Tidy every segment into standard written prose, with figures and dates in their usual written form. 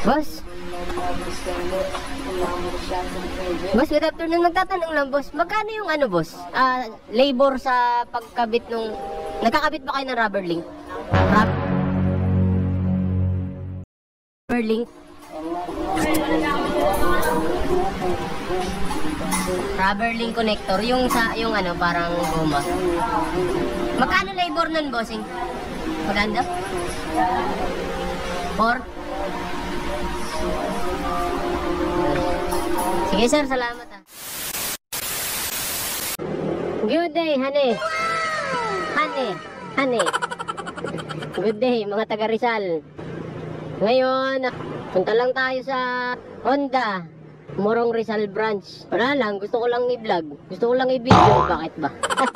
Boss? Boss, good afternoon. Magtatanong lang, boss. Magkano yung ano, boss? Labor sa pagkabit nung... Nagkakabit ba kayo ng rubber link? Rubber link? Rubber link connector. Yung sa, yung ano, parang goma. Magkano labor nun, bossing? Maganda? 4? Sige sir, salamat ah. Good day, honey. Honey. Good day, mga taga Rizal. Ngayon, punta lang tayo sa Honda Morong Rizal branch. Wala lang, gusto ko lang i-vlog. Gusto ko lang i-video, bakit ba?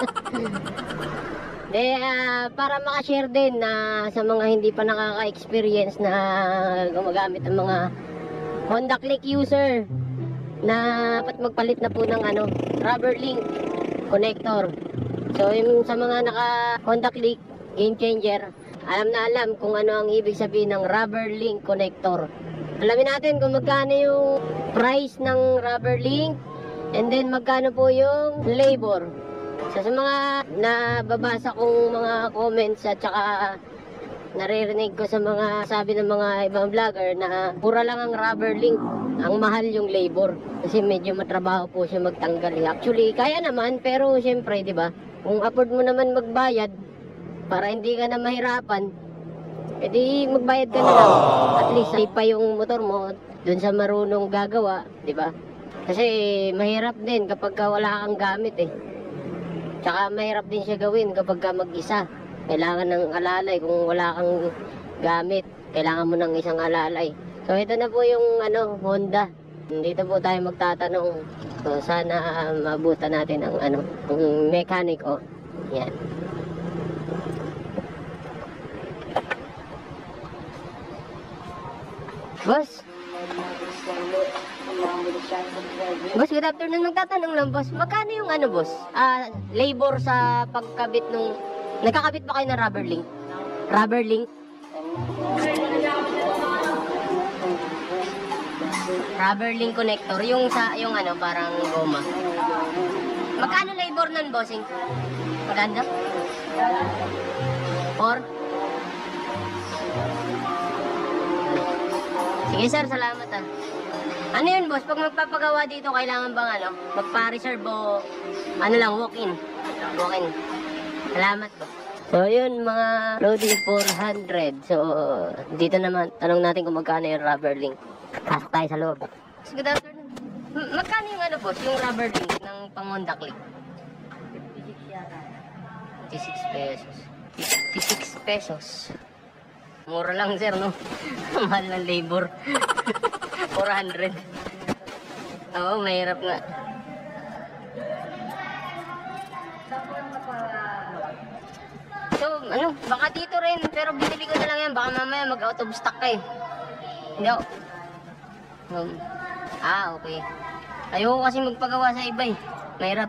Para makashare din na sa mga hindi pa nakaka-experience na gumagamit ng mga Honda Click user na dapat magpalit na po ng ano, rubber link connector. So yung sa mga naka Honda Click game changer, alam na alam kung ano ang ibig sabihin ng rubber link connector. Alamin natin kung magkano yung price ng rubber link and then magkano po yung labor. So sa mga nababasa kong mga comments at saka naririnig ko sa mga sabi ng mga ibang vlogger na pura lang ang rubber link, ang mahal yung labor kasi medyo matrabaho po siya magtanggal. Actually kaya naman, pero syempre di ba, kung afford mo naman magbayad para hindi ka na mahirapan, edi magbayad ka na lang. At least safe pa yung motor mo dun sa marunong gagawa, di ba? Kasi mahirap din kapag wala kang gamit eh. Tsaka mahirap din siya gawin kapag ka mag-isa. Kailangan ng alalay. Kung wala kang gamit, kailangan mo ng isang alalay. So ito na po yung ano, Honda. Dito po tayo magtatanong. So sana mabutan natin ang ano, ang mekaniko. Yan. Boss? Boss, good afternoon. Magtatanong lang, boss. Magkano yung ano, boss? Labor sa pagkabit nung... Nagkakabit ba kayo ng rubber link? Rubber link? Rubber link connector. Yung sa, yung ano, parang goma. Magkano labor nun, bossing? Maganda? 4? Sige sir, salamat ah. Ano yun boss, pag magpapagawa dito kailangan bang ano, magpa-reserve o ano lang, walk-in? Walk-in. Salamat po. So yun mga loading 400. So dito naman, tanong natin kung magkano yung rubber link. Pasok tayo sa loob. Good afternoon. Magkano yung ano boss, yung rubber link ng pang Honda Click? 56 yata. 56 pesos. 56 pesos. Mura lang sir, no? Mahal ng labor. 400. Oo, mahirap nga. So, ano, baka dito rin. Pero binili ko na lang yan. Baka mamaya mag-out of stock kayo. Hindi ako. Okay. Ayoko kasi magpagawa sa iba eh. Mahirap.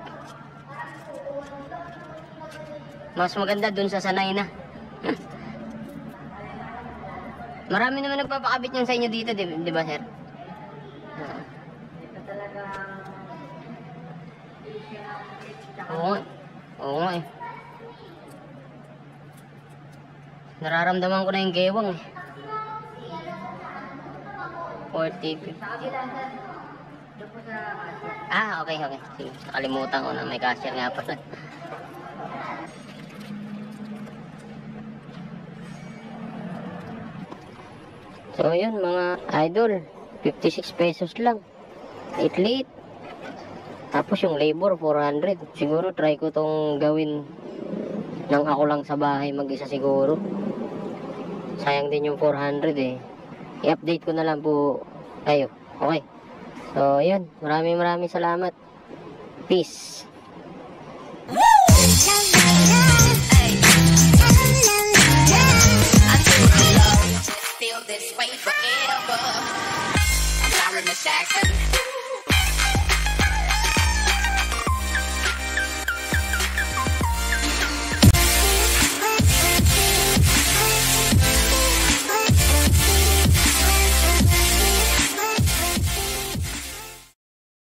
Mas maganda dun sa sanay na. Marami naman nagpapakabit yan sa inyo dito, di ba sir? Ito talaga. Oo nga eh. Nararamdaman ko na yung gewang eh. 40. Okay. Sige, nakalimutan ko na may cashier nga pala. So yun mga idol, 56 pesos lang. Liit. Tapos yung labor 400. Siguro try ko tong gawin nang ako lang sa bahay mag-isa siguro. Sayang din yung 400 eh. I-update ko na lang po kayo. Okay. So yun, maraming salamat. Peace. Feel this way forever. I'm Sharon Jackson.